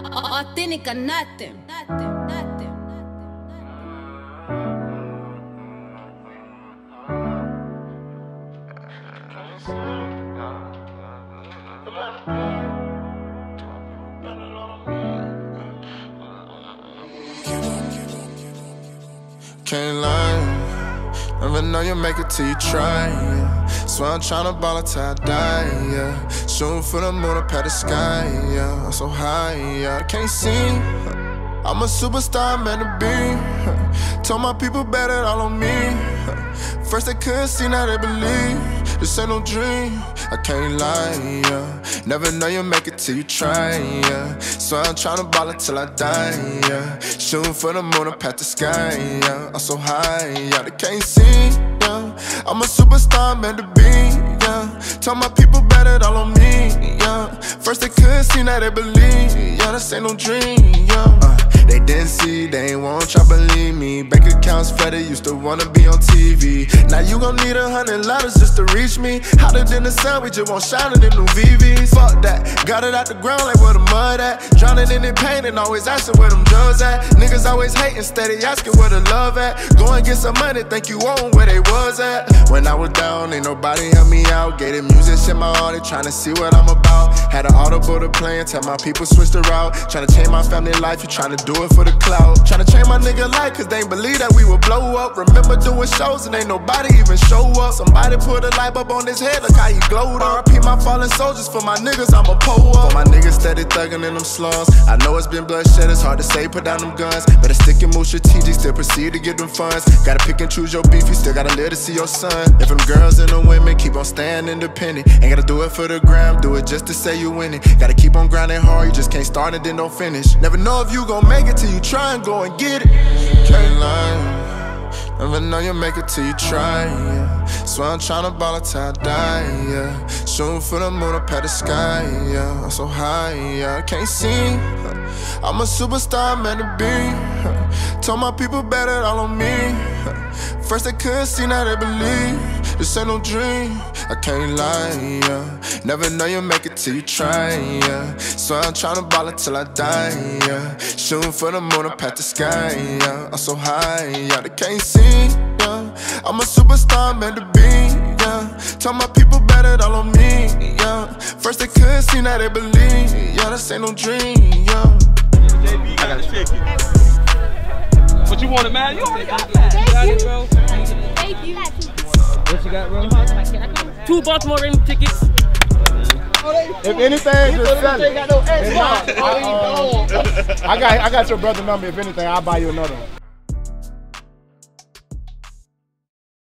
Authentic or nothing. Can't lie, never know you make it till you try, yeah. Swear I'm tryna ball until I die, yeah. Shooting for the moon up at the sky, yeah. I'm so high, yeah. I can't see, I'm a superstar, meant to be. Told my people bet it all on me. First they couldn't see, now they believe. This ain't no dream, I can't lie, yeah. Never know you make it till you try, yeah. So I'm tryna ball until I die, yeah. Shooting for the moon up at the sky, yeah. I'm so high, yeah. They can't see, yeah. I'm a superstar, meant to be, yeah. Told my people bet it all on me, yeah. First they couldn't see, now they believe. Yeah, this ain't no dream, yeah. They didn't see, they ain't wanna try believe me. Bank accounts flooded, used to wanna be on TV. Now you gon' need 100 letters just to reach me. Hotter than the sun, we just won't shine in new VVs. Fuck that, got it out the ground like where the mud at. Drowning in the pain and always asking where them drugs at. Niggas always hating, steady asking where the love at. Go and get some money, think you own where they was at. When I was down, ain't nobody help me out. Gave the music shit my heart, they tryna see what I'm about. Had an audible to play and tell my people switch the route. Tryna change my family life, you tryna do it for the clout. Tryna change my nigga life, cause they ain't believe that we would blow up. Remember doing shows and ain't nobody even show up. Somebody put a light bulb on his head, look how he glowed up. RP my fallen soldiers, for my niggas I'ma pull up. For my niggas steady thuggin' in them slums. I know it's been bloodshed, it's hard to say, put down them guns. Better stick and move strategic, still proceed to get them funds. Gotta pick and choose your beef, you still gotta live to see your son. If them girls and them women keep on staying independent, ain't gotta do it for the gram, do it just to say you winning. Gotta keep on grinding hard, you just can't start and then don't finish. Never know if you gon' make it till you try and go and get it. Can't lie, never know you make it till you try, yeah. Swear I'm tryna ball until I die, yeah. Shooting for the moon up at the sky, yeah. I'm so high, yeah. I can't see, I'm a superstar, meant to be. Told my people bet it all on me. First they couldn't see, now they believe. This ain't no dream, I can't lie, yeah. Never know you make it till you try, yeah. So I'm tryna ball until I die, yeah. Shooting for the moon up at the sky, yeah. I'm so high, yeah. They can't see, yeah. I'm a superstar, meant to be, yeah. Told my people bet it all on me, yeah. First they couldn't see, now they believe. Yeah, this ain't no dream, yeah. JB got a ticket. What you wanted, man? You already got that. Thank you. Bro. Thank you. What you got, bro? 2 Baltimore Ravens tickets. If anything, just sell it. I got your brother's number. If anything, I'll buy you another one.